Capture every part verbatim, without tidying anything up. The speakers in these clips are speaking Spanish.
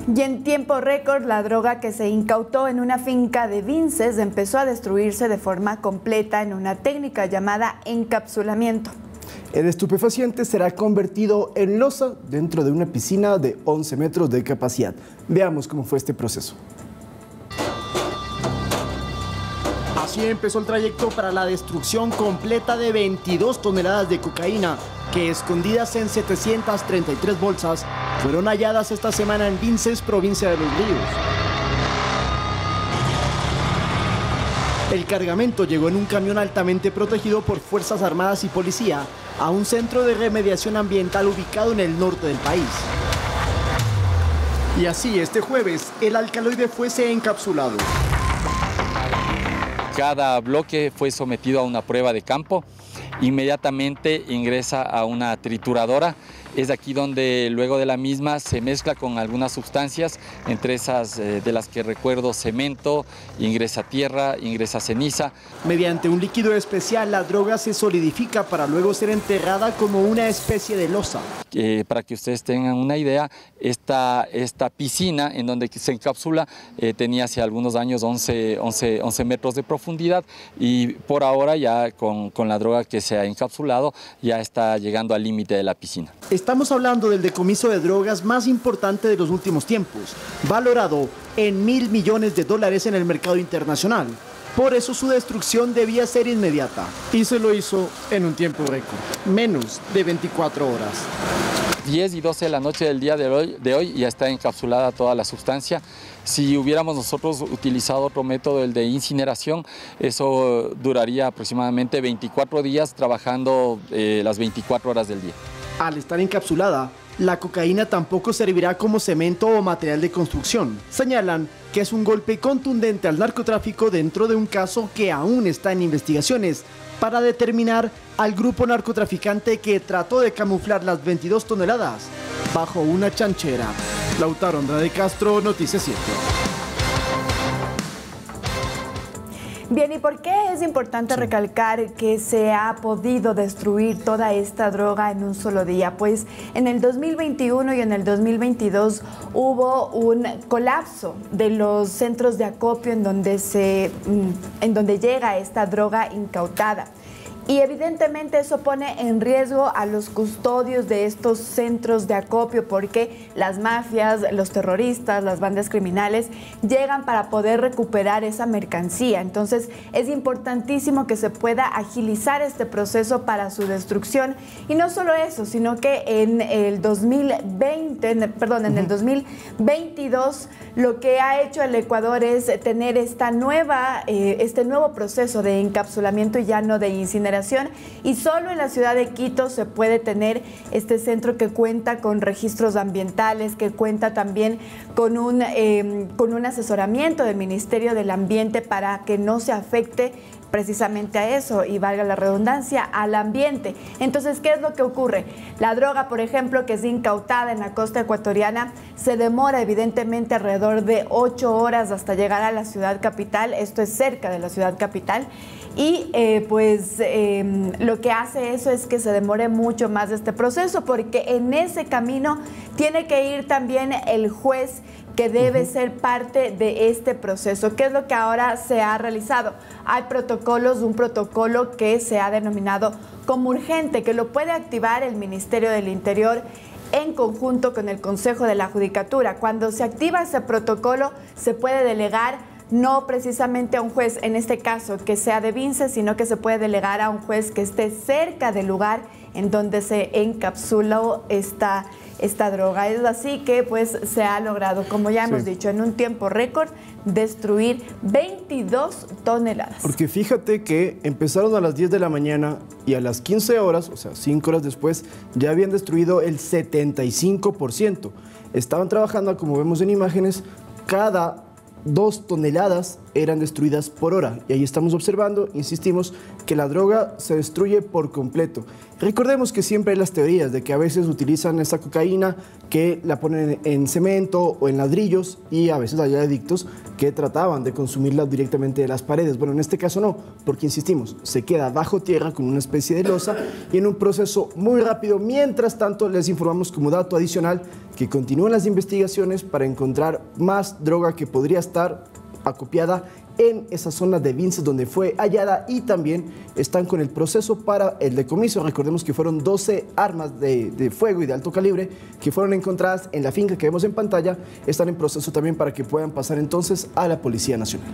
Y en tiempo récord, la droga que se incautó en una finca de Vinces empezó a destruirse de forma completa en una técnica llamada encapsulamiento. El estupefaciente será convertido en losa dentro de una piscina de once metros de capacidad. Veamos cómo fue este proceso. Así empezó el trayecto para la destrucción completa de veintidós toneladas de cocaína, que escondidas en setecientas treinta y tres bolsas, fueron halladas esta semana en Vinces, provincia de Los Ríos. El cargamento llegó en un camión altamente protegido por Fuerzas Armadas y Policía a un centro de remediación ambiental ubicado en el norte del país. Y así, este jueves, el alcaloide fuese encapsulado. Cada bloque fue sometido a una prueba de campo, inmediatamente ingresa a una trituradora. Es aquí donde luego de la misma se mezcla con algunas sustancias, entre esas eh, de las que recuerdo cemento, ingresa tierra, ingresa ceniza. Mediante un líquido especial, la droga se solidifica para luego ser enterrada como una especie de losa. Eh, para que ustedes tengan una idea, esta, esta piscina en donde se encapsula eh, tenía hace algunos años once, once, once metros de profundidad y por ahora ya con, con la droga que se ha encapsulado ya está llegando al límite de la piscina. Estamos hablando del decomiso de drogas más importante de los últimos tiempos, valorado en mil millones de dólares en el mercado internacional. Por eso su destrucción debía ser inmediata. Y se lo hizo en un tiempo récord, menos de veinticuatro horas. diez y doce de la noche del día de hoy, de hoy ya está encapsulada toda la sustancia. Si hubiéramos nosotros utilizado otro método, el de incineración, eso duraría aproximadamente veinticuatro días trabajando eh, las veinticuatro horas del día. Al estar encapsulada, la cocaína tampoco servirá como cemento o material de construcción. Señalan que es un golpe contundente al narcotráfico dentro de un caso que aún está en investigaciones para determinar al grupo narcotraficante que trató de camuflar las veintidós toneladas bajo una chanchera. Lautaro Andrade Castro, Noticias siete. Bien, ¿y por qué es importante sí. recalcar que se ha podido destruir toda esta droga en un solo día? Pues en el dos mil veintiuno y en el dos mil veintidós hubo un colapso de los centros de acopio en donde, se, en donde llega esta droga incautada. Y evidentemente eso pone en riesgo a los custodios de estos centros de acopio porque las mafias, los terroristas, las bandas criminales llegan para poder recuperar esa mercancía. Entonces es importantísimo que se pueda agilizar este proceso para su destrucción. Y no solo eso, sino que en el dos mil veinte, perdón, en el dos mil veintidós lo que ha hecho el Ecuador es tener esta nueva, eh, este nuevo proceso de encapsulamiento y ya no de incineración. Y solo en la ciudad de Quito se puede tener este centro que cuenta con registros ambientales, que cuenta también con un, eh, con un asesoramiento del Ministerio del Ambiente para que no se afecte precisamente a eso y valga la redundancia, al ambiente. Entonces, ¿qué es lo que ocurre? La droga, por ejemplo, que es incautada en la costa ecuatoriana, se demora evidentemente alrededor de ocho horas hasta llegar a la ciudad capital. Esto es cerca de la ciudad capital. Y eh, pues eh, lo que hace eso es que se demore mucho más este proceso, porque en ese camino tiene que ir también el juez que debe uh-huh. ser parte de este proceso. ¿Qué es lo que ahora se ha realizado? Hay protocolos, un protocolo que se ha denominado como urgente, que lo puede activar el Ministerio del Interior en conjunto con el Consejo de la Judicatura. Cuando se activa ese protocolo, se puede delegar no precisamente a un juez, en este caso, que sea de Vinces, sino que se puede delegar a un juez que esté cerca del lugar en donde se encapsuló esta, esta droga. Es así que pues se ha logrado, como ya hemos sí. dicho, en un tiempo récord, destruir veintidós toneladas. Porque fíjate que empezaron a las diez de la mañana y a las quince horas, o sea, cinco horas después, ya habían destruido el setenta y cinco por ciento. Estaban trabajando, como vemos en imágenes, cada dos toneladas eran destruidas por hora. Y ahí estamos observando, insistimos, que la droga se destruye por completo. Recordemos que siempre hay las teorías de que a veces utilizan esta cocaína, que la ponen en cemento o en ladrillos, y a veces hay adictos que trataban de consumirla directamente de las paredes. Bueno, en este caso no, porque insistimos, se queda bajo tierra con una especie de losa y en un proceso muy rápido. Mientras tanto, les informamos como dato adicional que continúan las investigaciones para encontrar más droga que podría estar acopiada en esa zona de Vinces donde fue hallada, y también están con el proceso para el decomiso. Recordemos que fueron doce armas de, de fuego y de alto calibre que fueron encontradas en la finca que vemos en pantalla. Están en proceso también para que puedan pasar entonces a la Policía Nacional.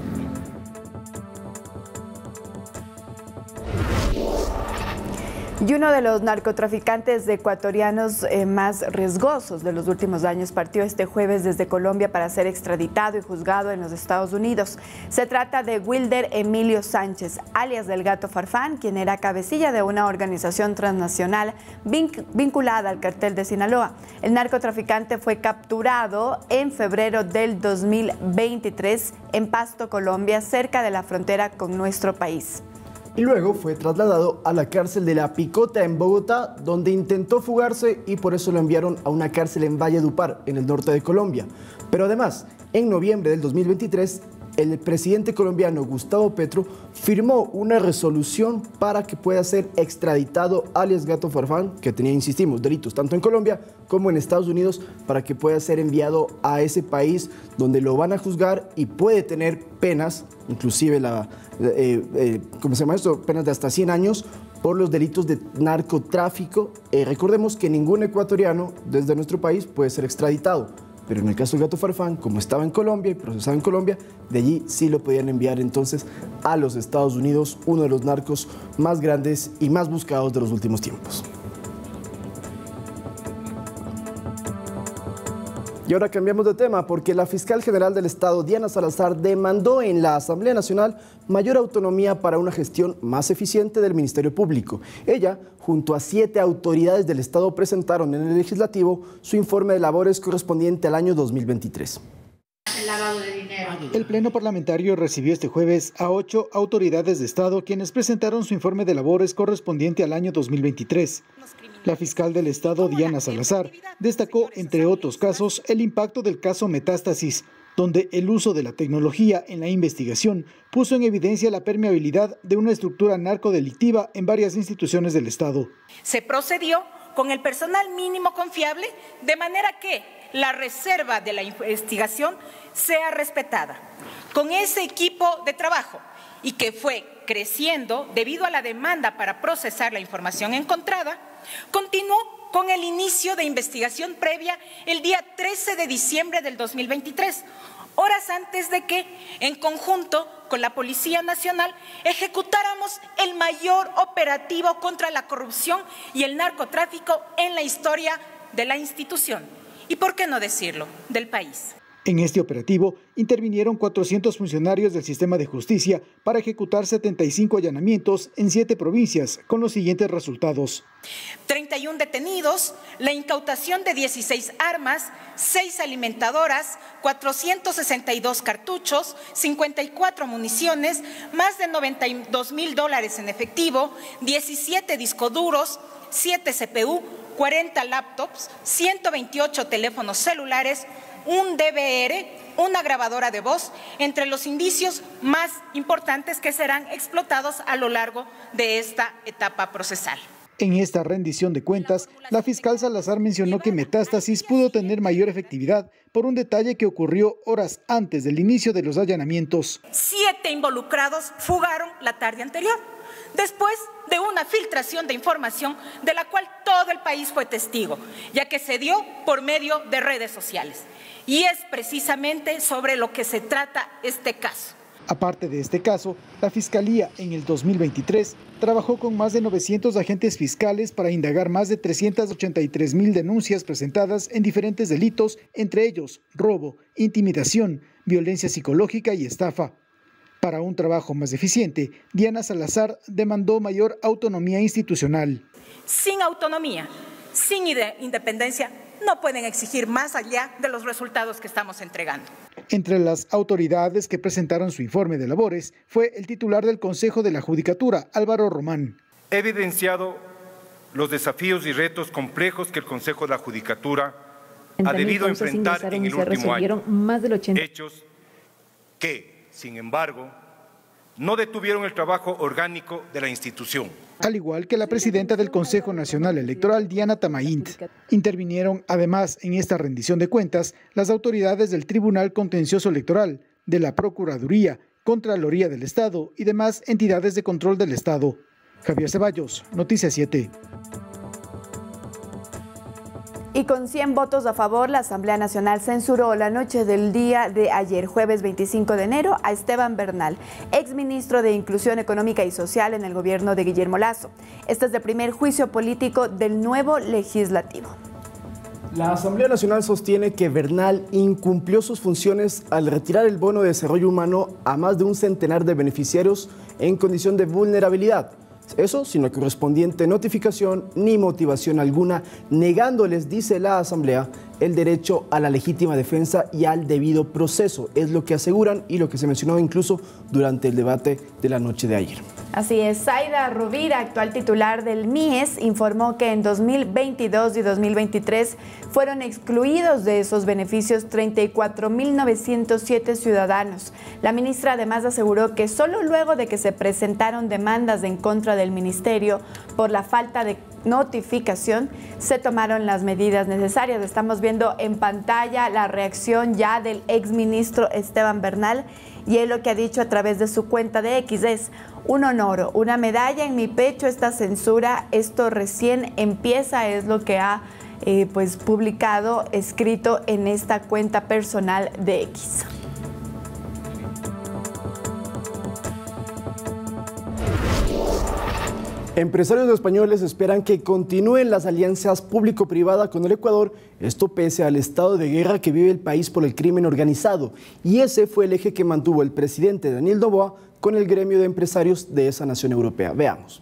Y uno de los narcotraficantes ecuatorianos eh, más riesgosos de los últimos años partió este jueves desde Colombia para ser extraditado y juzgado en los Estados Unidos. Se trata de Wilder Emilio Sánchez, alias del Gato Farfán, quien era cabecilla de una organización transnacional vinc- vinculada al cartel de Sinaloa. El narcotraficante fue capturado en febrero del dos mil veintitrés en Pasto, Colombia, cerca de la frontera con nuestro país. Y luego fue trasladado a la cárcel de La Picota en Bogotá, donde intentó fugarse y por eso lo enviaron a una cárcel en Valledupar, en el norte de Colombia. Pero además, en noviembre del dos mil veintitrés, el presidente colombiano Gustavo Petro firmó una resolución para que pueda ser extraditado alias Gato Farfán, que tenía, insistimos, delitos tanto en Colombia como en Estados Unidos, para que pueda ser enviado a ese país donde lo van a juzgar y puede tener penas, inclusive la, eh, eh, ¿cómo se llama esto? Penas de hasta cien años por los delitos de narcotráfico. Eh, recordemos que ningún ecuatoriano desde nuestro país puede ser extraditado. Pero en el caso del Gato Farfán, como estaba en Colombia y procesado en Colombia, de allí sí lo podían enviar entonces a los Estados Unidos, uno de los narcos más grandes y más buscados de los últimos tiempos. Y ahora cambiamos de tema porque la fiscal general del Estado, Diana Salazar, demandó en la Asamblea Nacional mayor autonomía para una gestión más eficiente del Ministerio Público. Ella, junto a siete autoridades del Estado, presentaron en el Legislativo su informe de labores correspondiente al año dos mil veintitrés. El lavado de dinero. El Pleno Parlamentario recibió este jueves a ocho autoridades de Estado quienes presentaron su informe de labores correspondiente al año dos mil veintitrés. La fiscal del Estado, Diana Salazar, destacó, entre otros casos, el impacto del caso Metástasis, donde el uso de la tecnología en la investigación puso en evidencia la permeabilidad de una estructura narcodelictiva en varias instituciones del Estado. Se procedió con el personal mínimo confiable, de manera que la reserva de la investigación sea respetada. Con ese equipo de trabajo, y que fue creciendo debido a la demanda para procesar la información encontrada, continuó con el inicio de investigación previa el día trece de diciembre del dos mil veintitrés, horas antes de que, en conjunto con la Policía Nacional, ejecutáramos el mayor operativo contra la corrupción y el narcotráfico en la historia de la institución, y por qué no decirlo, del país. En este operativo intervinieron cuatrocientos funcionarios del sistema de justicia para ejecutar setenta y cinco allanamientos en siete provincias, con los siguientes resultados. treinta y uno detenidos, la incautación de dieciséis armas, seis alimentadoras, cuatrocientos sesenta y dos cartuchos, cincuenta y cuatro municiones, más de noventa y dos mil dólares en efectivo, diecisiete discos duros, siete C P U, cuarenta laptops, ciento veintiocho teléfonos celulares, un D V R, una grabadora de voz, entre los indicios más importantes que serán explotados a lo largo de esta etapa procesal. En esta rendición de cuentas, la fiscal Salazar mencionó que Metástasis pudo tener mayor efectividad por un detalle que ocurrió horas antes del inicio de los allanamientos. Siete involucrados fugaron la tarde anterior, después de una filtración de información de la cual todo el país fue testigo, ya que se dio por medio de redes sociales. Y es precisamente sobre lo que se trata este caso. Aparte de este caso, la Fiscalía en el dos mil veintitrés trabajó con más de novecientos agentes fiscales para indagar más de trescientas ochenta y tres mil denuncias presentadas en diferentes delitos, entre ellos robo, intimidación, violencia psicológica y estafa. Para un trabajo más eficiente, Diana Salazar demandó mayor autonomía institucional. Sin autonomía, sin independencia, no pueden exigir más allá de los resultados que estamos entregando. Entre las autoridades que presentaron su informe de labores fue el titular del Consejo de la Judicatura, Álvaro Román. He evidenciado los desafíos y retos complejos que el Consejo de la Judicatura ha debido enfrentar en el último año. Más del ochenta. Hechos que, sin embargo, no detuvieron el trabajo orgánico de la institución. Al igual que la presidenta del Consejo Nacional Electoral, Diana Tamaint. Intervinieron además en esta rendición de cuentas las autoridades del Tribunal Contencioso Electoral, de la Procuraduría, Contraloría del Estado y demás entidades de control del Estado. Javier Ceballos, Noticias siete. Y con cien votos a favor, la Asamblea Nacional censuró la noche del día de ayer, jueves veinticinco de enero, a Esteban Bernal, exministro de Inclusión Económica y Social en el gobierno de Guillermo Lasso. Este es el primer juicio político del nuevo legislativo. La Asamblea Nacional sostiene que Bernal incumplió sus funciones al retirar el bono de desarrollo humano a más de un centenar de beneficiarios en condición de vulnerabilidad. Eso sin la correspondiente notificación ni motivación alguna, negándoles, dice la Asamblea, el derecho a la legítima defensa y al debido proceso. Es lo que aseguran y lo que se mencionó incluso durante el debate de la noche de ayer. Así es, Zaida Rovira, actual titular del M I E S, informó que en dos mil veintidós y dos mil veintitrés fueron excluidos de esos beneficios treinta y cuatro mil novecientos siete ciudadanos. La ministra además aseguró que solo luego de que se presentaron demandas en contra del ministerio por la falta de notificación se tomaron las medidas necesarias. Estamos viendo en pantalla la reacción ya del exministro Esteban Bernal, y él lo que ha dicho a través de su cuenta de X es: un honor, una medalla en mi pecho esta censura, esto recién empieza, es lo que ha eh, pues publicado, escrito en esta cuenta personal de X. Empresarios españoles esperan que continúen las alianzas público-privada con el Ecuador, esto pese al estado de guerra que vive el país por el crimen organizado. Y ese fue el eje que mantuvo el presidente Daniel Noboa con el gremio de empresarios de esa nación europea. Veamos.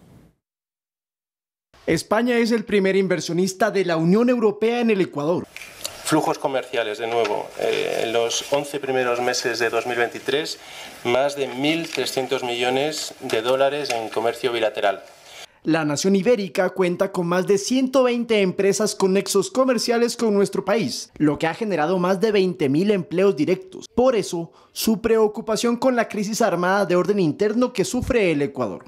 España es el primer inversionista de la Unión Europea en el Ecuador. Flujos comerciales, de nuevo, eh, en los once primeros meses de dos mil veintitrés, más de mil trescientos millones de dólares en comercio bilateral. La nación ibérica cuenta con más de ciento veinte empresas con nexos comerciales con nuestro país, lo que ha generado más de veinte mil empleos directos. Por eso, su preocupación con la crisis armada de orden interno que sufre el Ecuador.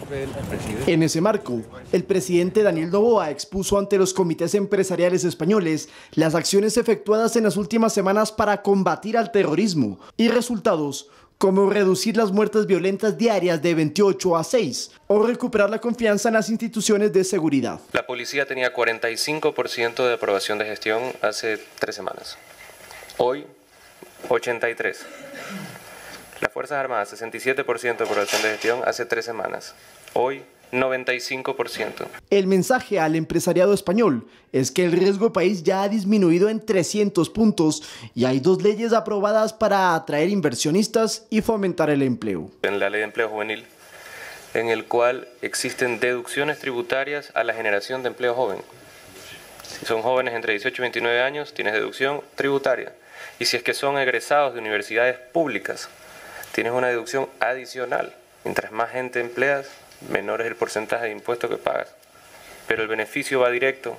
En ese marco, el presidente Daniel Noboa expuso ante los comités empresariales españoles las acciones efectuadas en las últimas semanas para combatir al terrorismo y resultados como reducir las muertes violentas diarias de veintiocho a seis o recuperar la confianza en las instituciones de seguridad. La policía tenía cuarenta y cinco por ciento de aprobación de gestión hace tres semanas. Hoy, ochenta y tres por ciento. Las Fuerzas Armadas, sesenta y siete por ciento de aprobación de gestión hace tres semanas. Hoy, noventa y cinco por ciento. El mensaje al empresariado español es que el riesgo país ya ha disminuido en trescientos puntos y hay dos leyes aprobadas para atraer inversionistas y fomentar el empleo. En la Ley de Empleo Juvenil, en el cual existen deducciones tributarias a la generación de empleo joven. Si son jóvenes entre dieciocho y veintinueve años, tienes deducción tributaria. Y si es que son egresados de universidades públicas, tienes una deducción adicional. Mientras más gente empleas, menor es el porcentaje de impuestos que pagas, pero el beneficio va directo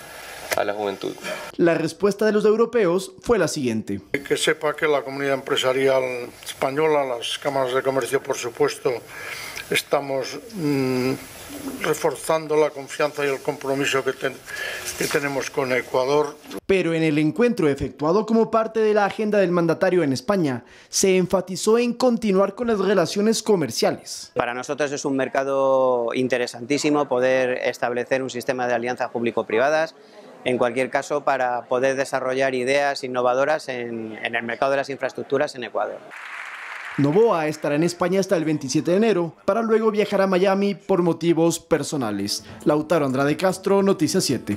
a la juventud. La respuesta de los europeos fue la siguiente. Que sepa que la comunidad empresarial española, las cámaras de comercio, por supuesto, estamos mmm, reforzando la confianza y el compromiso que, ten, que tenemos con Ecuador. Pero en el encuentro efectuado como parte de la agenda del mandatario en España, se enfatizó en continuar con las relaciones comerciales. Para nosotros es un mercado interesantísimo poder establecer un sistema de alianzas público-privadas, en cualquier caso para poder desarrollar ideas innovadoras en, en el mercado de las infraestructuras en Ecuador. Noboa estará en España hasta el veintisiete de enero, para luego viajar a Miami por motivos personales. Lautaro Andrade Castro, Noticias siete.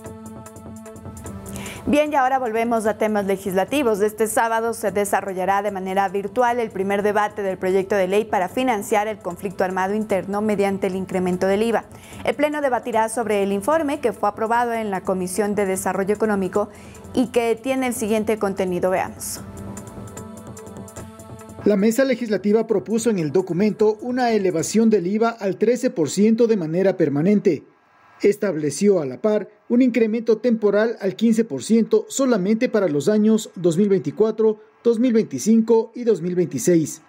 Bien, y ahora volvemos a temas legislativos. Este sábado se desarrollará de manera virtual el primer debate del proyecto de ley para financiar el conflicto armado interno mediante el incremento del I V A. El Pleno debatirá sobre el informe que fue aprobado en la Comisión de Desarrollo Económico y que tiene el siguiente contenido. Veamos. La mesa legislativa propuso en el documento una elevación del I V A al trece por ciento de manera permanente. Estableció a la par un incremento temporal al quince por ciento solamente para los años dos mil veinticuatro, dos mil veinticinco y dos mil veintiséis.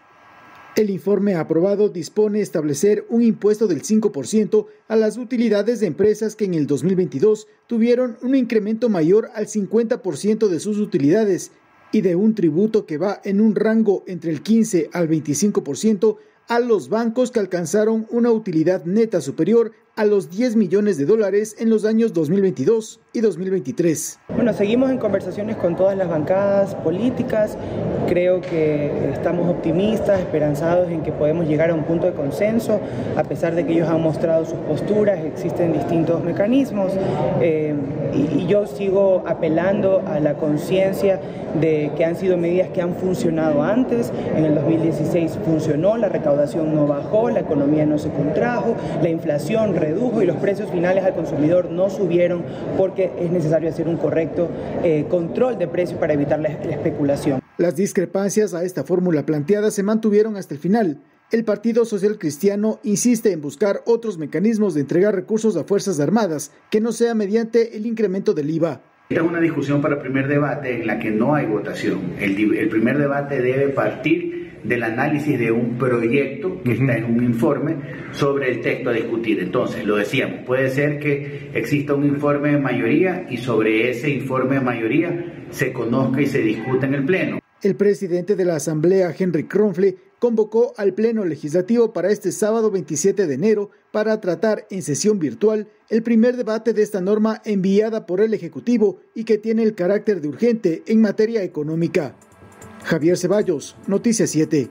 El informe aprobado dispone establecer un impuesto del cinco por ciento a las utilidades de empresas que en el dos mil veintidós tuvieron un incremento mayor al cincuenta por ciento de sus utilidades y de un tributo que va en un rango entre el quince al veinticinco por ciento a los bancos que alcanzaron una utilidad neta superior a los diez millones de dólares en los años dos mil veintidós y dos mil veintitrés. Bueno, seguimos en conversaciones con todas las bancadas políticas. Creo que estamos optimistas, esperanzados en que podemos llegar a un punto de consenso, a pesar de que ellos han mostrado sus posturas, existen distintos mecanismos eh, y, y yo sigo apelando a la conciencia de que han sido medidas que han funcionado antes. En el dos mil dieciséis funcionó, la recaudación no bajó, la economía no se contrajo, la inflación redujo y los precios finales al consumidor no subieron porque es necesario hacer un correcto eh, control de precios para evitar la, la especulación. Las discrepancias a esta fórmula planteada se mantuvieron hasta el final. El Partido Social Cristiano insiste en buscar otros mecanismos de entregar recursos a Fuerzas Armadas que no sea mediante el incremento del I V A. Esta es una discusión para el primer debate en la que no hay votación. El, el primer debate debe partir del análisis de un proyecto que uh-huh. está en un informe sobre el texto a discutir. Entonces, lo decíamos, puede ser que exista un informe de mayoría y sobre ese informe de mayoría se conozca y se discuta en el Pleno. El presidente de la Asamblea, Henry Kronfle, convocó al Pleno Legislativo para este sábado veintisiete de enero para tratar en sesión virtual el primer debate de esta norma enviada por el Ejecutivo y que tiene el carácter de urgente en materia económica. Javier Ceballos, Noticias siete.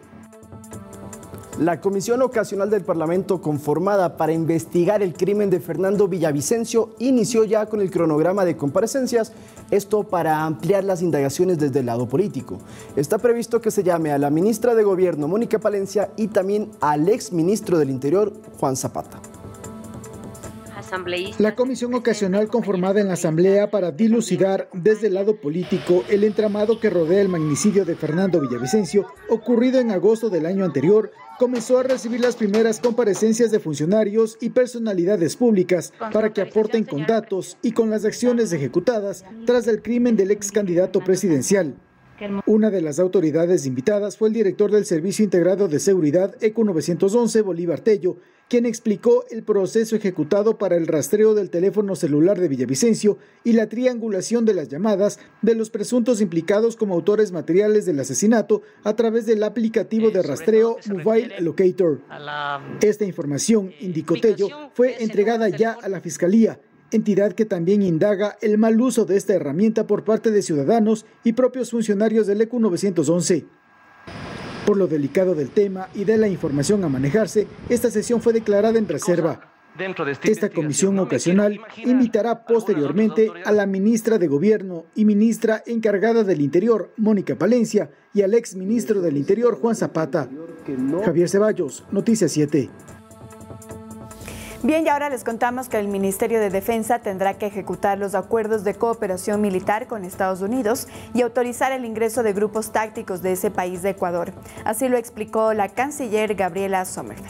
La Comisión Ocasional del Parlamento, conformada para investigar el crimen de Fernando Villavicencio, inició ya con el cronograma de comparecencias, esto para ampliar las indagaciones desde el lado político. Está previsto que se llame a la ministra de Gobierno, Mónica Palencia, y también al ex ministro del Interior, Juan Zapata. La comisión ocasional conformada en la Asamblea para dilucidar desde el lado político el entramado que rodea el magnicidio de Fernando Villavicencio, ocurrido en agosto del año anterior, comenzó a recibir las primeras comparecencias de funcionarios y personalidades públicas para que aporten con datos y con las acciones ejecutadas tras el crimen del ex candidato presidencial. Una de las autoridades invitadas fue el director del Servicio Integrado de Seguridad E Q novecientos once, Bolívar Tello, quien explicó el proceso ejecutado para el rastreo del teléfono celular de Villavicencio y la triangulación de las llamadas de los presuntos implicados como autores materiales del asesinato a través del aplicativo de rastreo Mobile Locator. Esta información, indicó Tello, fue entregada ya a la Fiscalía, entidad que también indaga el mal uso de esta herramienta por parte de ciudadanos y propios funcionarios del E Q novecientos once. Por lo delicado del tema y de la información a manejarse, esta sesión fue declarada en reserva. Esta comisión ocasional invitará posteriormente a la ministra de Gobierno y ministra encargada del Interior, Mónica Palencia, y al ex ministro del Interior, Juan Zapata. Javier Ceballos, Noticias siete. Bien, y ahora les contamos que el Ministerio de Defensa tendrá que ejecutar los acuerdos de cooperación militar con Estados Unidos y autorizar el ingreso de grupos tácticos de ese país de Ecuador. Así lo explicó la canciller Gabriela Sommerfeld.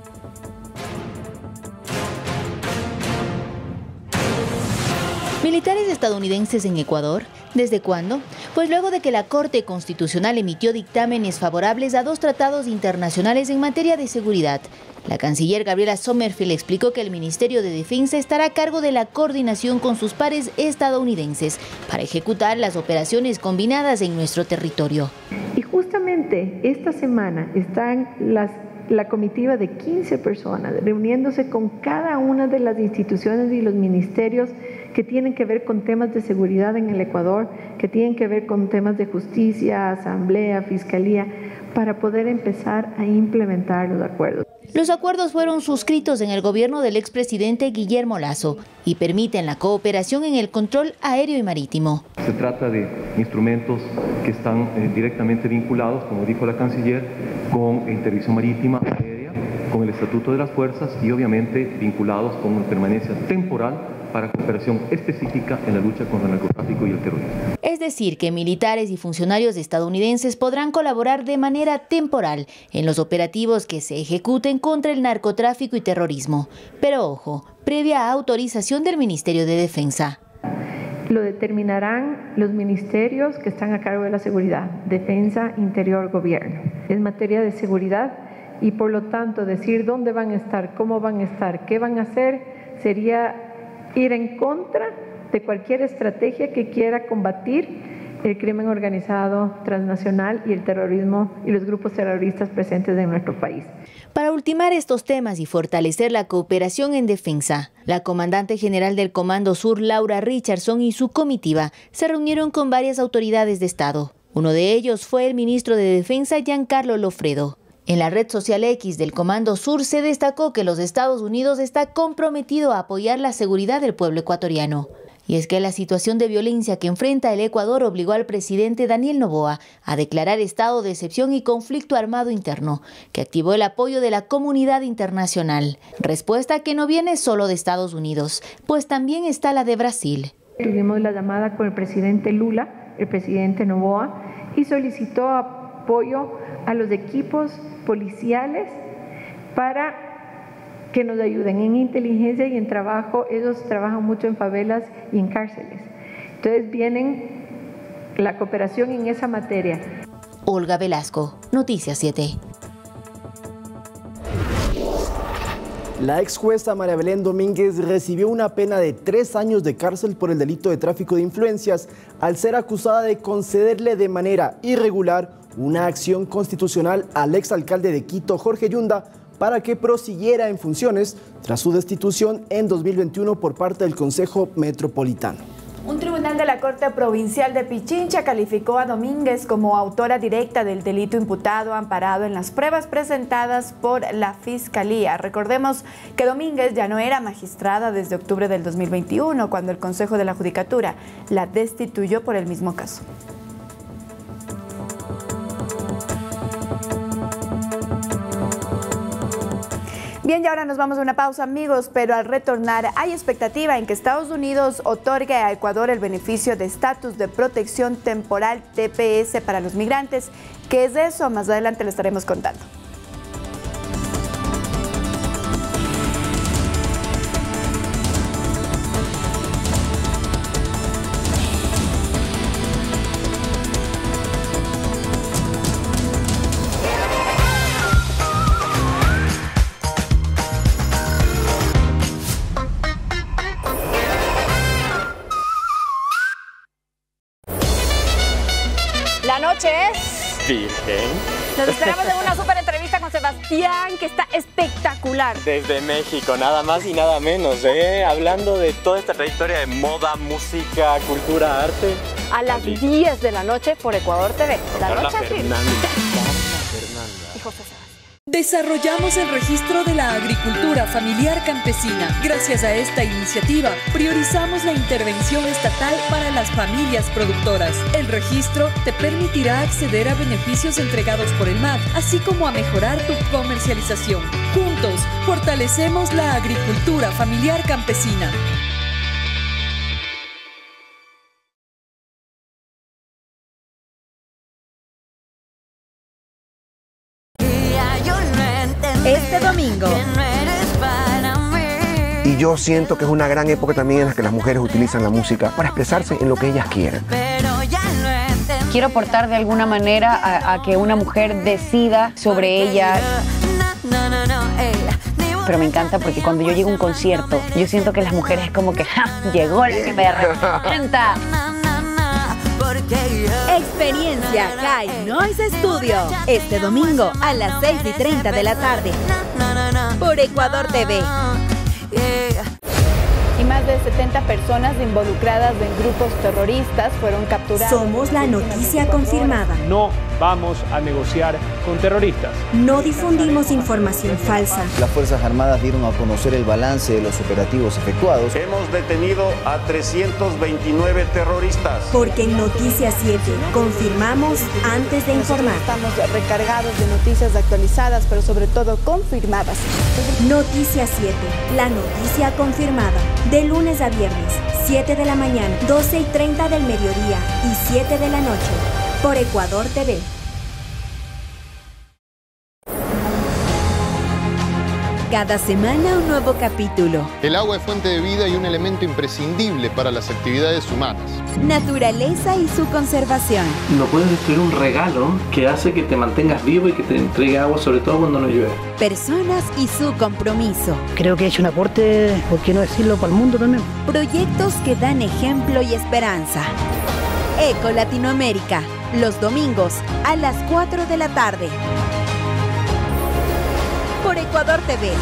¿Militares estadounidenses en Ecuador? ¿Desde cuándo? Pues luego de que la Corte Constitucional emitió dictámenes favorables a dos tratados internacionales en materia de seguridad. La canciller Gabriela Sommerfeld explicó que el Ministerio de Defensa estará a cargo de la coordinación con sus pares estadounidenses para ejecutar las operaciones combinadas en nuestro territorio. Y justamente esta semana están las la comitiva de quince personas reuniéndose con cada una de las instituciones y los ministerios que tienen que ver con temas de seguridad en el Ecuador, que tienen que ver con temas de justicia, asamblea, fiscalía, para poder empezar a implementar los acuerdos. Los acuerdos fueron suscritos en el gobierno del expresidente Guillermo Lasso y permiten la cooperación en el control aéreo y marítimo. Se trata de instrumentos que están eh, directamente vinculados, como dijo la canciller, con interdicción marítima, aérea, con el Estatuto de las Fuerzas y obviamente vinculados con una permanencia temporal para cooperación específica en la lucha contra el narcotráfico y el terrorismo. Es decir, que militares y funcionarios estadounidenses podrán colaborar de manera temporal en los operativos que se ejecuten contra el narcotráfico y terrorismo. Pero ojo, previa autorización del Ministerio de Defensa. Lo determinarán los ministerios que están a cargo de la seguridad, Defensa, Interior, Gobierno. Es materia de seguridad y por lo tanto decir dónde van a estar, cómo van a estar, qué van a hacer, sería ir en contra de cualquier estrategia que quiera combatir el crimen organizado transnacional y el terrorismo y los grupos terroristas presentes en nuestro país. Para ultimar estos temas y fortalecer la cooperación en defensa, la comandante general del Comando Sur, Laura Richardson, y su comitiva se reunieron con varias autoridades de Estado. Uno de ellos fue el ministro de Defensa, Giancarlo Lofredo. En la red social X del Comando Sur se destacó que los Estados Unidos está comprometido a apoyar la seguridad del pueblo ecuatoriano. Y es que la situación de violencia que enfrenta el Ecuador obligó al presidente Daniel Noboa a declarar estado de excepción y conflicto armado interno, que activó el apoyo de la comunidad internacional. Respuesta que no viene solo de Estados Unidos, pues también está la de Brasil. Tuvimos la llamada con el presidente Lula, el presidente Noboa, y solicitó apoyo a los equipos policiales para que nos ayuden en inteligencia y en trabajo. Ellos trabajan mucho en favelas y en cárceles. Entonces vienen la cooperación en esa materia. Olga Velasco, Noticias siete. La ex jueza María Belén Domínguez recibió una pena de tres años de cárcel por el delito de tráfico de influencias al ser acusada de concederle de manera irregular una acción constitucional al exalcalde de Quito, Jorge Yunda, para que prosiguiera en funciones tras su destitución en dos mil veintiuno por parte del Consejo Metropolitano. Un tribunal de la Corte Provincial de Pichincha calificó a Domínguez como autora directa del delito imputado amparado en las pruebas presentadas por la Fiscalía. Recordemos que Domínguez ya no era magistrada desde octubre del dos mil veintiuno, cuando el Consejo de la Judicatura la destituyó por el mismo caso. Bien, y ahora nos vamos a una pausa, amigos, pero al retornar hay expectativa en que Estados Unidos otorgue a Ecuador el beneficio de estatus de protección temporal T P S para los migrantes. ¿Qué es eso? Más adelante le estaremos contando. Virgen. Nos esperamos en una súper entrevista con Sebastián, que está espectacular. Desde México, nada más y nada menos, ¿eh? Hablando de toda esta trayectoria de moda, música, cultura, arte. A las diez de la noche por Ecuador T V. La Carla noche Fernanda. y José Sebastián. Desarrollamos el registro de la agricultura familiar campesina. Gracias a esta iniciativa, priorizamos la intervención estatal para las familias productoras. El registro te permitirá acceder a beneficios entregados por el M A C, así como a mejorar tu comercialización. Juntos, fortalecemos la agricultura familiar campesina. Este domingo. Y yo siento que es una gran época también en la que las mujeres utilizan la música para expresarse en lo que ellas quieran. Quiero aportar de alguna manera a, a que una mujer decida sobre ella. Pero me encanta porque cuando yo llego a un concierto, yo siento que las mujeres es como que ¡ja! Llegó el que me representa. Experiencia High Noise Studio. Este domingo a las seis y treinta de la tarde. Por Ecuador T V. Y más de setenta personas involucradas en grupos terroristas fueron capturadas. Somos la noticia confirmada. No vamos a negociar con terroristas. No difundimos información falsa. Las Fuerzas Armadas dieron a conocer el balance de los operativos efectuados. Hemos detenido a trescientos veintinueve terroristas. Porque en Noticias siete confirmamos antes de informar. Estamos recargados de noticias actualizadas, pero sobre todo confirmadas. Noticias siete, la noticia confirmada. De lunes a viernes, siete de la mañana, doce y treinta del mediodía y siete de la noche, por Ecuador T V. Cada semana un nuevo capítulo. El agua es fuente de vida y un elemento imprescindible para las actividades humanas. Naturaleza y su conservación. No puedes destruir un regalo que hace que te mantengas vivo y que te entregue agua, sobre todo cuando no llueve. Personas y su compromiso. Creo que he hecho un aporte, ¿por qué no decirlo, para el mundo también? Proyectos que dan ejemplo y esperanza. Eco Latinoamérica, los domingos a las cuatro de la tarde. Por Ecuador T V.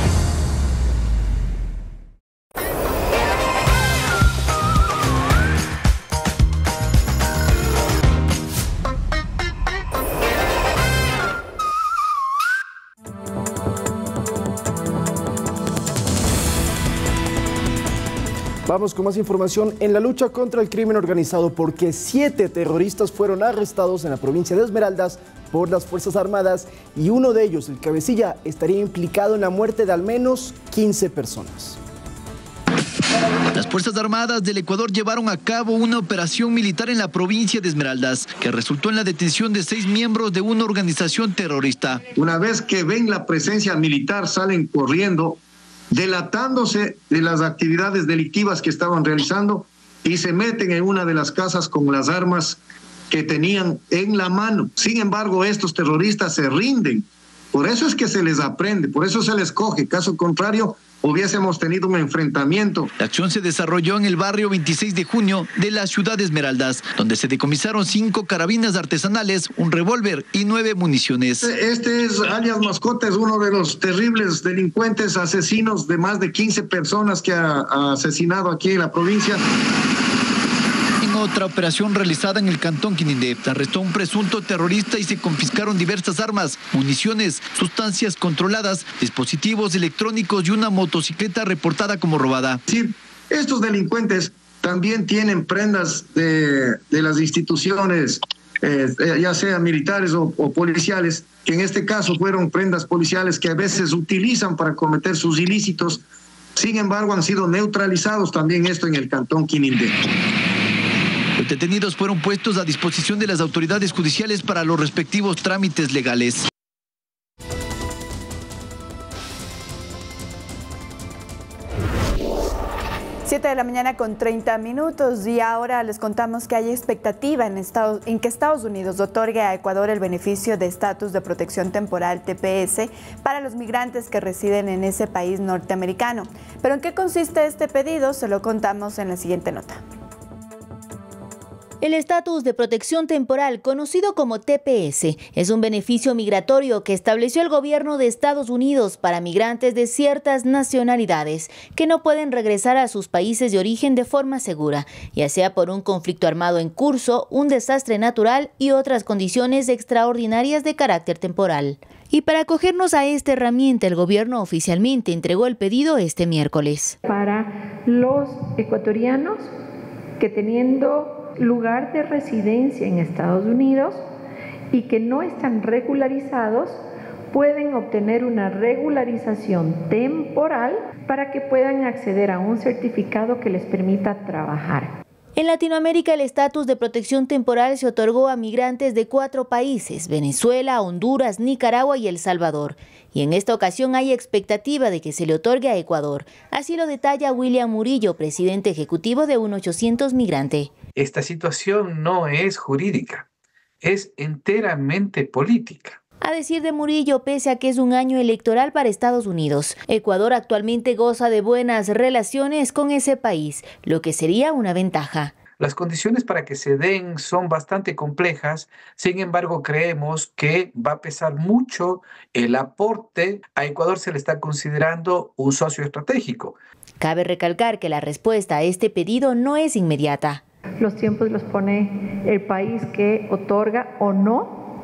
Vamos con más información en la lucha contra el crimen organizado, porque siete terroristas fueron arrestados en la provincia de Esmeraldas por las Fuerzas Armadas y uno de ellos, el cabecilla, estaría implicado en la muerte de al menos quince personas. Las Fuerzas Armadas del Ecuador llevaron a cabo una operación militar en la provincia de Esmeraldas que resultó en la detención de seis miembros de una organización terrorista. Una vez que ven la presencia militar, salen corriendo, delatándose de las actividades delictivas que estaban realizando, y se meten en una de las casas con las armas que tenían en la mano. Sin embargo, estos terroristas se rinden. Por eso es que se les aprende, por eso se les coge. Caso contrario, hubiésemos tenido un enfrentamiento. La acción se desarrolló en el barrio veintiséis de junio de la ciudad de Esmeraldas, donde se decomisaron cinco carabinas artesanales, un revólver y nueve municiones. Este es, alias Mascota, es uno de los terribles delincuentes asesinos de más de quince personas que ha, ha asesinado aquí en la provincia. En otra operación realizada en el cantón Quinindé, se arrestó a un presunto terrorista y se confiscaron diversas armas, municiones, sustancias controladas, dispositivos electrónicos y una motocicleta reportada como robada. Sí, estos delincuentes también tienen prendas de, de las instituciones, eh, ya sean militares o, o policiales, que en este caso fueron prendas policiales que a veces utilizan para cometer sus ilícitos. Sin embargo, han sido neutralizados también esto en el cantón Quinindé. Los detenidos fueron puestos a disposición de las autoridades judiciales para los respectivos trámites legales. siete de la mañana con treinta minutos y ahora les contamos que hay expectativa en, Estados, en que Estados Unidos otorgue a Ecuador el beneficio de estatus de protección temporal T P S para los migrantes que residen en ese país norteamericano. ¿Pero en qué consiste este pedido? Se lo contamos en la siguiente nota. El estatus de protección temporal, conocido como T P S, es un beneficio migratorio que estableció el gobierno de Estados Unidos para migrantes de ciertas nacionalidades que no pueden regresar a sus países de origen de forma segura, ya sea por un conflicto armado en curso, un desastre natural y otras condiciones extraordinarias de carácter temporal. Y para acogernos a esta herramienta, el gobierno oficialmente entregó el pedido este miércoles. Para los ecuatorianos que teniendo lugar de residencia en Estados Unidos y que no están regularizados, pueden obtener una regularización temporal para que puedan acceder a un certificado que les permita trabajar. En Latinoamérica, el estatus de protección temporal se otorgó a migrantes de cuatro países: Venezuela, Honduras, Nicaragua y El Salvador. Y en esta ocasión hay expectativa de que se le otorgue a Ecuador. Así lo detalla William Murillo, presidente ejecutivo de UNO ochocientos Migrante. Esta situación no es jurídica, es enteramente política. A decir de Murillo, pese a que es un año electoral para Estados Unidos, Ecuador actualmente goza de buenas relaciones con ese país, lo que sería una ventaja. Las condiciones para que se den son bastante complejas, sin embargo creemos que va a pesar mucho el aporte. A Ecuador se le está considerando un socio estratégico. Cabe recalcar que la respuesta a este pedido no es inmediata. Los tiempos los pone el país que otorga o no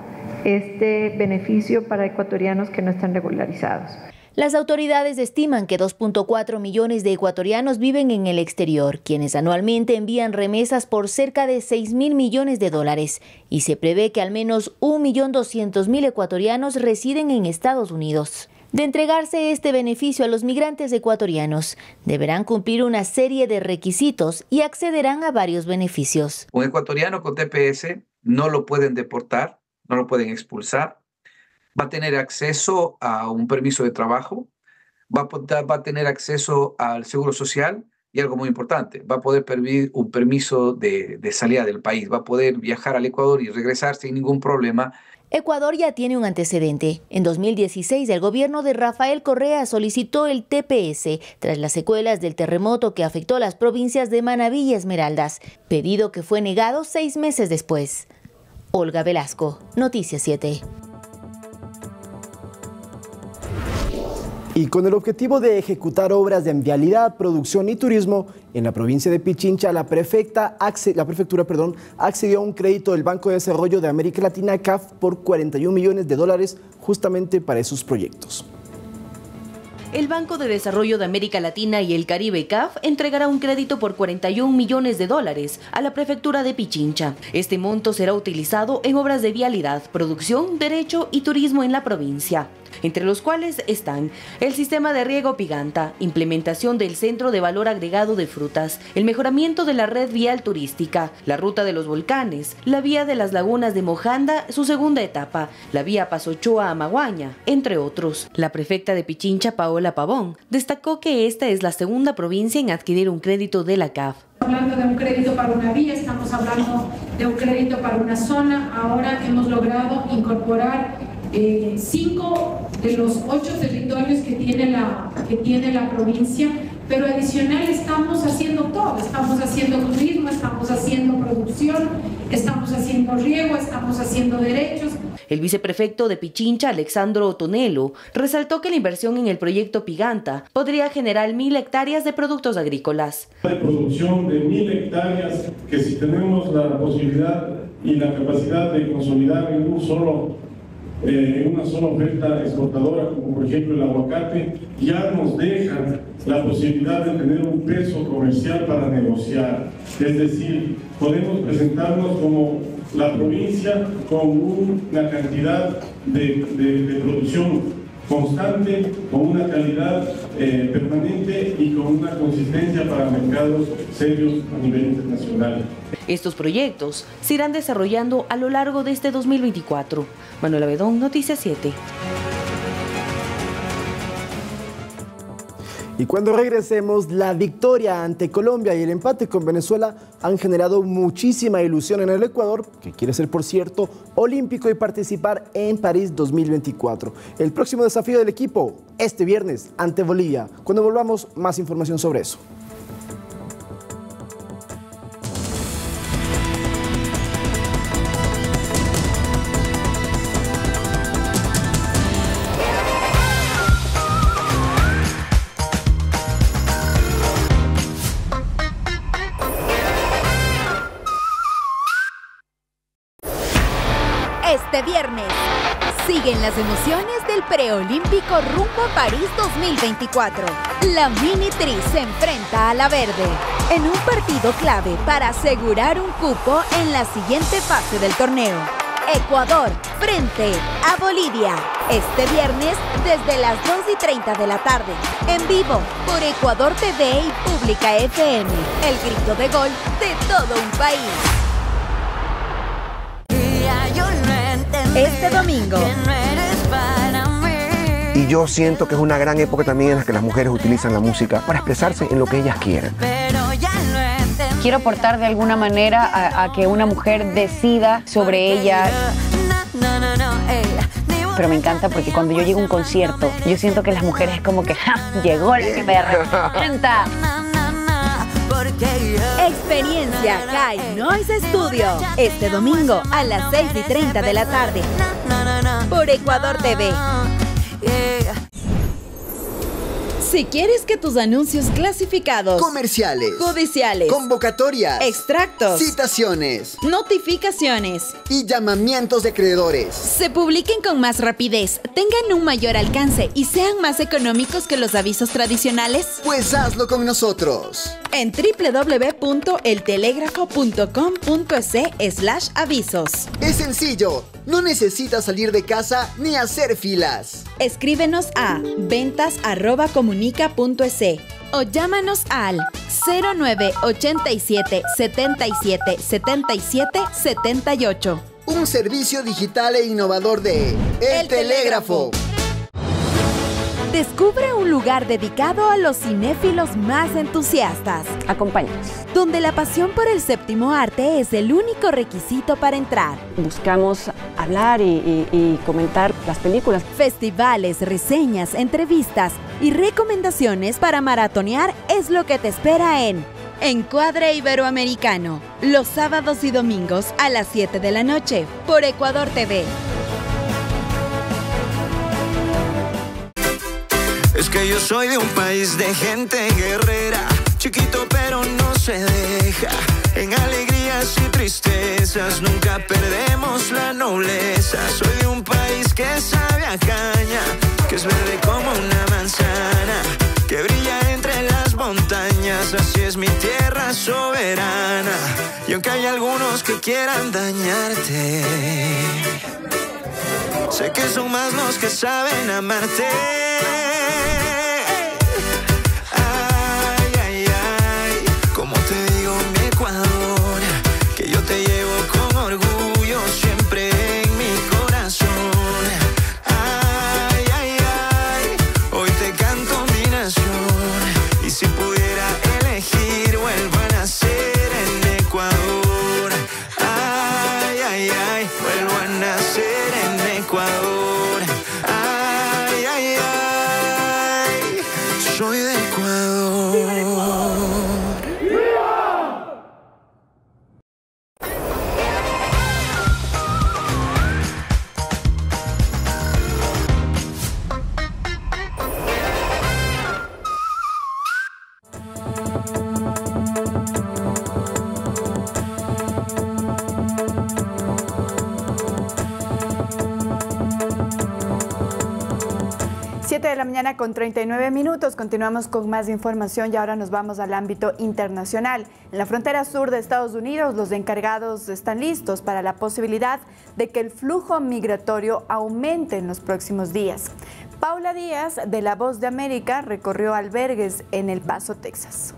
este beneficio para ecuatorianos que no están regularizados. Las autoridades estiman que dos punto cuatro millones de ecuatorianos viven en el exterior, quienes anualmente envían remesas por cerca de seis mil millones de dólares, y se prevé que al menos un millón doscientos mil ecuatorianos residen en Estados Unidos. De entregarse este beneficio a los migrantes ecuatorianos, deberán cumplir una serie de requisitos y accederán a varios beneficios. Un ecuatoriano con T P S no lo pueden deportar, no lo pueden expulsar. Va a tener acceso a un permiso de trabajo, va a, va a tener acceso al seguro social y algo muy importante, va a poder pedir un permiso de, de salida del país, va a poder viajar al Ecuador y regresar sin ningún problema. Ecuador ya tiene un antecedente. En dos mil dieciséis, el gobierno de Rafael Correa solicitó el T P S tras las secuelas del terremoto que afectó las provincias de Manabí y Esmeraldas, pedido que fue negado seis meses después. Olga Velasco, Noticias siete. Y con el objetivo de ejecutar obras de vialidad, producción y turismo, en la provincia de Pichincha, la, prefecta, la prefectura perdón, accedió a un crédito del Banco de Desarrollo de América Latina, C A F, por cuarenta y un millones de dólares justamente para esos proyectos. El Banco de Desarrollo de América Latina y el Caribe, C A F, entregará un crédito por cuarenta y un millones de dólares a la prefectura de Pichincha. Este monto será utilizado en obras de vialidad, producción, derecho y turismo en la provincia, entre los cuales están el sistema de riego Piganta, implementación del Centro de Valor Agregado de Frutas, el mejoramiento de la red vial turística, la ruta de los volcanes, la vía de las lagunas de Mojanda, su segunda etapa, la vía Pasochoa a Maguaña, entre otros. La prefecta de Pichincha, Paola Pavón, destacó que esta es la segunda provincia en adquirir un crédito de la C A F. Hablando de un crédito para una vía, estamos hablando de un crédito para una zona. Ahora hemos logrado incorporar eh, cinco de los ocho territorios que tiene, la, que tiene la provincia, pero adicional estamos haciendo todo, estamos haciendo turismo, estamos haciendo producción, estamos haciendo riego, estamos haciendo derechos. El viceprefecto de Pichincha, Alexandro Otonelo, resaltó que la inversión en el proyecto Piganta podría generar mil hectáreas de productos agrícolas. De producción de mil hectáreas que si tenemos la posibilidad y la capacidad de consolidar en un solo eh, en una sola oferta exportadora, como por ejemplo el aguacate, ya nos dejan la posibilidad de tener un peso comercial para negociar. Es decir, podemos presentarnos como la provincia con una cantidad de, de, de producción constante, con una calidad eh, permanente y con una consistencia para mercados serios a nivel internacional. Estos proyectos se irán desarrollando a lo largo de este dos mil veinticuatro. Manuela Bedón, Noticias siete. Y cuando regresemos, la victoria ante Colombia y el empate con Venezuela han generado muchísima ilusión en el Ecuador, que quiere ser, por cierto, olímpico y participar en París dos mil veinticuatro. El próximo desafío del equipo, este viernes, ante Bolivia. Cuando volvamos, más información sobre eso. Este viernes siguen las emociones del preolímpico rumbo a París dos mil veinticuatro. La Mini Tri se enfrenta a la Verde en un partido clave para asegurar un cupo en la siguiente fase del torneo. Ecuador frente a Bolivia. Este viernes desde las dos y treinta de la tarde. En vivo por Ecuador T V y Pública F M. El grito de gol de todo un país. Este domingo. Y yo siento que es una gran época también en la que las mujeres utilizan la música para expresarse en lo que ellas quieran. Quiero aportar de alguna manera a, a que una mujer decida sobre ella. Pero me encanta porque cuando yo llego a un concierto, yo siento que las mujeres es como que ¡ja! Llegó la que me representa. Experiencia High Noise Studio. Este domingo a las seis y treinta de la tarde. Por Ecuador T V. Si quieres que tus anuncios clasificados, comerciales, judiciales, convocatorias, extractos, citaciones, notificaciones y llamamientos de acreedores se publiquen con más rapidez, tengan un mayor alcance y sean más económicos que los avisos tradicionales, pues hazlo con nosotros. En w w w punto el telégrafo punto com punto es slash avisos. Es sencillo, no necesitas salir de casa ni hacer filas. Escríbenos a ventas arroba comunica punto es o llámanos al cero nueve ochenta y siete setenta y siete setenta y siete setenta y ocho. Un servicio digital e innovador de El, El Telégrafo. Descubre un lugar dedicado a los cinéfilos más entusiastas. Acompáñanos. Donde la pasión por el séptimo arte es el único requisito para entrar. Buscamos hablar y, y, y comentar las películas. Festivales, reseñas, entrevistas y recomendaciones para maratonear es lo que te espera en Encuadre Iberoamericano. Los sábados y domingos a las siete de la noche por Ecuador T V. Es que yo soy de un país de gente guerrera, chiquito pero no se deja. En alegrías y tristezas nunca perdemos la nobleza. Soy de un país que sabe a caña, que es verde como una manzana, que brilla entre las montañas. Así es mi tierra soberana. Y aunque hay algunos que quieran dañarte, sé que son más los que saben amarte. Te llevo con orgullo siempre en mi corazón. Ay, ay, ay, hoy te canto mi nación. Y si pudiera elegir, vuelvo a nacer en Ecuador. Ay, ay, ay, vuelvo a nacer en Ecuador. Ay, ay, ay, soy de Ecuador. siete de la mañana con treinta y nueve minutos. Continuamos con más información y ahora nos vamos al ámbito internacional. En la frontera sur de Estados Unidos, los encargados están listos para la posibilidad de que el flujo migratorio aumente en los próximos días. Paula Díaz, de La Voz de América, recorrió albergues en El Paso, Texas.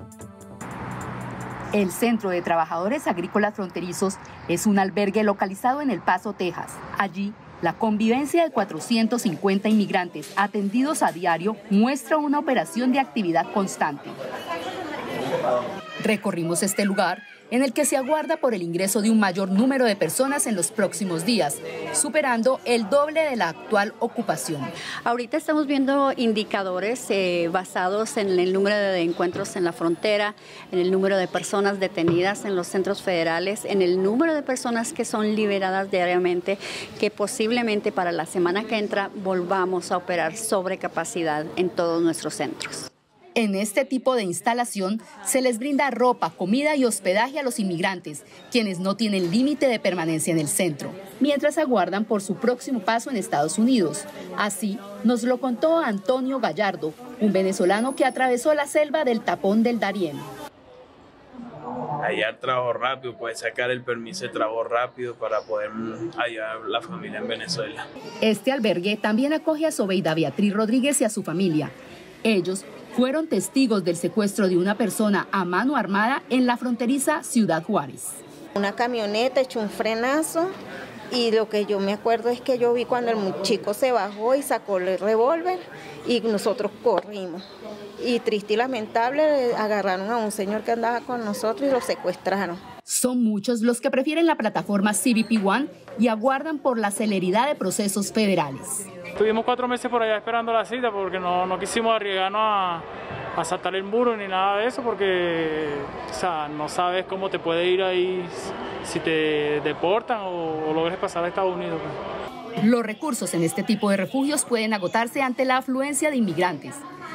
El Centro de Trabajadores Agrícolas Fronterizos es un albergue localizado en El Paso, Texas. Allí, la convivencia de cuatrocientos cincuenta inmigrantes atendidos a diario muestra una operación de actividad constante. Recorrimos este lugar en el que se aguarda por el ingreso de un mayor número de personas en los próximos días, superando el doble de la actual ocupación. Ahorita estamos viendo indicadores eh, basados en el número de encuentros en la frontera, en el número de personas detenidas en los centros federales, en el número de personas que son liberadas diariamente, que posiblemente para la semana que entra volvamos a operar sobre capacidad en todos nuestros centros. En este tipo de instalación se les brinda ropa, comida y hospedaje a los inmigrantes, quienes no tienen límite de permanencia en el centro, mientras aguardan por su próximo paso en Estados Unidos. Así nos lo contó Antonio Gallardo, un venezolano que atravesó la selva del Tapón del Darién. Hallar trabajo rápido, puede sacar el permiso de trabajo rápido para poder ayudar a la familia en Venezuela. Este albergue también acoge a Sobeida Beatriz Rodríguez y a su familia. Ellos fueron testigos del secuestro de una persona a mano armada en la fronteriza Ciudad Juárez. Una camioneta echó un frenazo y lo que yo me acuerdo es que yo vi cuando el chico se bajó y sacó el revólver y nosotros corrimos. Y triste y lamentable, agarraron a un señor que andaba con nosotros y lo secuestraron. Son muchos los que prefieren la plataforma C B P One y aguardan por la celeridad de procesos federales. Estuvimos cuatro meses por allá esperando la cita porque no, no quisimos arriesgarnos a, a saltar el muro ni nada de eso porque o sea, no sabes cómo te puede ir ahí si te deportan o, o logres pasar a Estados Unidos. Los recursos en este tipo de refugios pueden agotarse ante la afluencia de inmigrantes.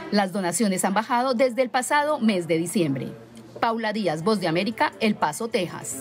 Las donaciones han bajado desde el pasado mes de diciembre. Paula Díaz, Voz de América, El Paso, Texas.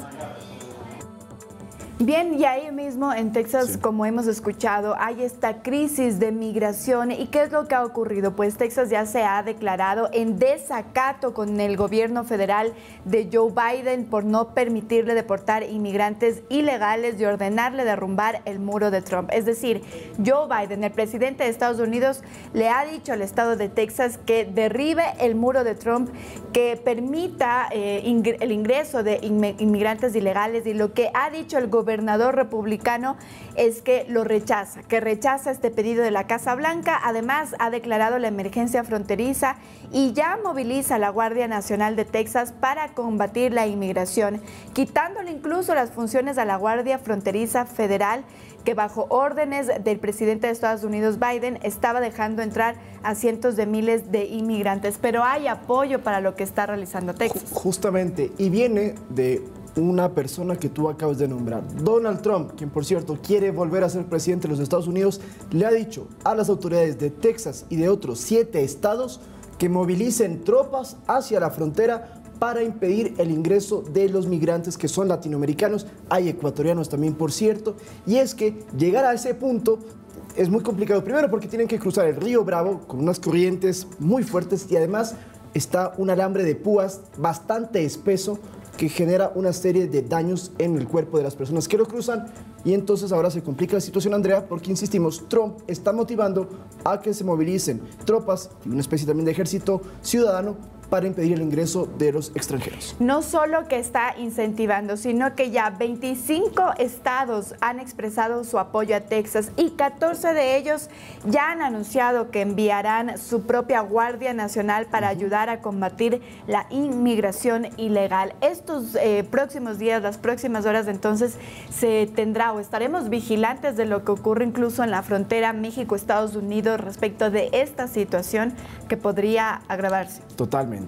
Bien, y ahí mismo en Texas, sí, como hemos escuchado, hay esta crisis de migración. ¿Y qué es lo que ha ocurrido? Pues Texas ya se ha declarado en desacato con el gobierno federal de Joe Biden por no permitirle deportar inmigrantes ilegales y ordenarle derrumbar el muro de Trump. Es decir, Joe Biden, el presidente de Estados Unidos, le ha dicho al estado de Texas que derribe el muro de Trump, que permita eh, ing- el ingreso de inmigrantes ilegales, y lo que ha dicho el gobierno El gobernador republicano es que lo rechaza, que rechaza este pedido de la Casa Blanca. Además, ha declarado la emergencia fronteriza y ya moviliza a la Guardia Nacional de Texas para combatir la inmigración, quitándole incluso las funciones a la Guardia Fronteriza Federal, que bajo órdenes del presidente de Estados Unidos, Biden, estaba dejando entrar a cientos de miles de inmigrantes. Pero hay apoyo para lo que está realizando Texas. Justamente, y viene de una persona que tú acabas de nombrar. Donald Trump, quien por cierto quiere volver a ser presidente de los Estados Unidos, le ha dicho a las autoridades de Texas y de otros siete estados que movilicen tropas hacia la frontera para impedir el ingreso de los migrantes que son latinoamericanos. Hay ecuatorianos también, por cierto, y es que llegar a ese punto es muy complicado. Primero porque tienen que cruzar el río Bravo con unas corrientes muy fuertes, y además está un alambre de púas bastante espeso que genera una serie de daños en el cuerpo de las personas que lo cruzan. Y entonces ahora se complica la situación, Andrea, porque insistimos, Trump está motivando a que se movilicen tropas y una especie también de ejército ciudadano para impedir el ingreso de los extranjeros. No solo que está incentivando, sino que ya veinticinco estados han expresado su apoyo a Texas y catorce de ellos ya han anunciado que enviarán su propia Guardia Nacional para ayudar a combatir la inmigración ilegal. Estos eh, próximos días, las próximas horas, entonces se tendrá o estaremos vigilantes de lo que ocurre incluso en la frontera México-Estados Unidos respecto de esta situación que podría agravarse. Totalmente.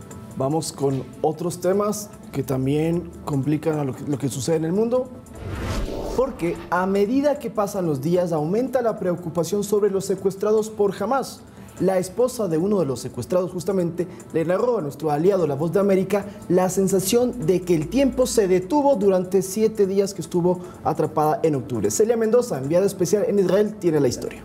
Vamos con otros temas que también complican a lo, que, lo que sucede en el mundo, porque a medida que pasan los días aumenta la preocupación sobre los secuestrados por Hamás. La esposa de uno de los secuestrados justamente le narró a nuestro aliado La Voz de América la sensación de que el tiempo se detuvo durante siete días que estuvo atrapada en octubre. Celia Mendoza, enviada especial en Israel, tiene la historia.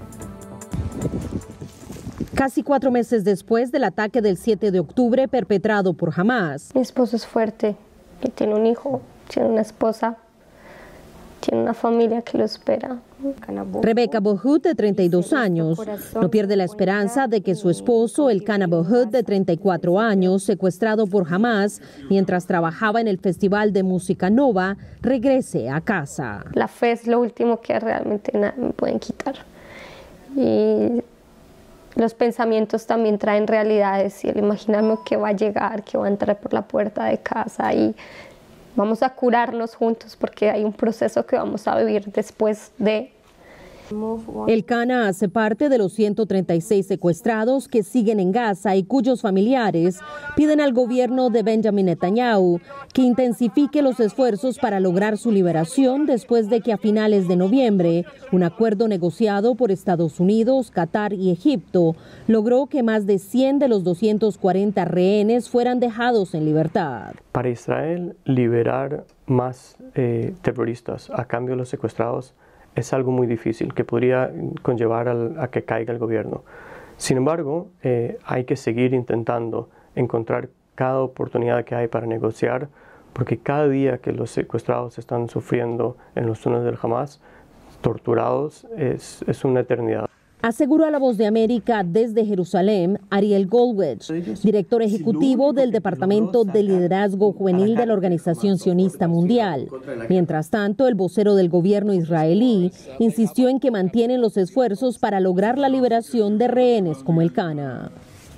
Casi cuatro meses después del ataque del siete de octubre perpetrado por Hamás. Mi esposo es fuerte, y tiene un hijo, tiene una esposa, tiene una familia que lo espera. Rebecca Bohut, de treinta y dos años, no pierde la esperanza de que su esposo, el Elkanah Bohut, de treinta y cuatro años, secuestrado por Hamás mientras trabajaba en el Festival de Música Nova, regrese a casa. La fe es lo último que realmente nada me pueden quitar. Y los pensamientos también traen realidades, y el imaginarme que va a llegar, que va a entrar por la puerta de casa y vamos a curarnos juntos, porque hay un proceso que vamos a vivir después de. Elkanah hace parte de los ciento treinta y seis secuestrados que siguen en Gaza y cuyos familiares piden al gobierno de Benjamin Netanyahu que intensifique los esfuerzos para lograr su liberación después de que a finales de noviembre un acuerdo negociado por Estados Unidos, Qatar y Egipto logró que más de cien de los doscientos cuarenta rehenes fueran dejados en libertad. Para Israel, liberar más eh, terroristas a cambio de los secuestrados es algo muy difícil, que podría conllevar al, a que caiga el gobierno. Sin embargo, eh, hay que seguir intentando encontrar cada oportunidad que hay para negociar, porque cada día que los secuestrados están sufriendo en los túneles del Hamás, torturados, es, es una eternidad. Aseguró a La Voz de América desde Jerusalén Ariel Goldwich, director ejecutivo del Departamento de Liderazgo Juvenil de la Organización Sionista Mundial. Mientras tanto, el vocero del gobierno israelí insistió en que mantienen los esfuerzos para lograr la liberación de rehenes como Elkanah.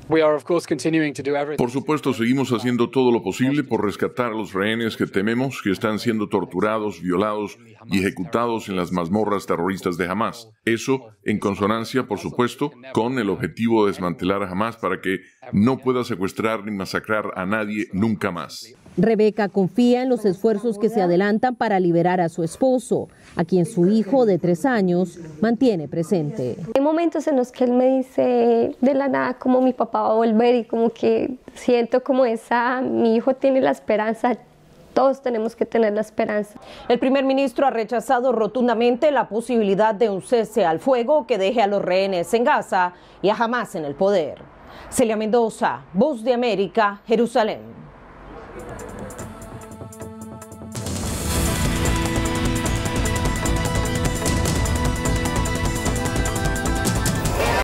Por supuesto, seguimos haciendo todo lo posible por rescatar a los rehenes que tememos que están siendo torturados, violados y ejecutados en las mazmorras terroristas de Hamás. Eso en consonancia, por supuesto, con el objetivo de desmantelar a Hamás para que no pueda secuestrar ni masacrar a nadie nunca más. Rebeca confía en los esfuerzos que se adelantan para liberar a su esposo, a quien su hijo de tres años mantiene presente. Hay momentos en los que él me dice de la nada como mi papá va a volver y como que siento como esa, mi hijo tiene la esperanza. Todos tenemos que tener la esperanza. El primer ministro ha rechazado rotundamente la posibilidad de un cese al fuego que deje a los rehenes en Gaza y a Hamás en el poder. Celia Mendoza, Voz de América, Jerusalén.